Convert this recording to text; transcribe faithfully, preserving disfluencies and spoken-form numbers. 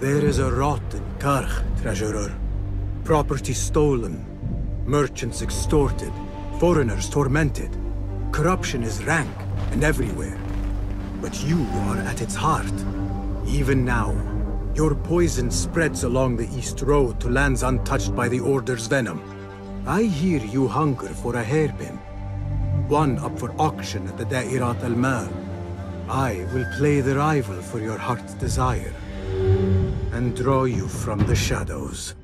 There is a rot in Karch, treasurer. Property stolen, merchants extorted, foreigners tormented. Corruption is rank and everywhere. But you are at its heart. Even now, your poison spreads along the East Road to lands untouched by the Order's venom. I hear you hunger for a hairpin. One up for auction at the Da'irat al-Mal. I will play the rival for your heart's desire and draw you from the shadows.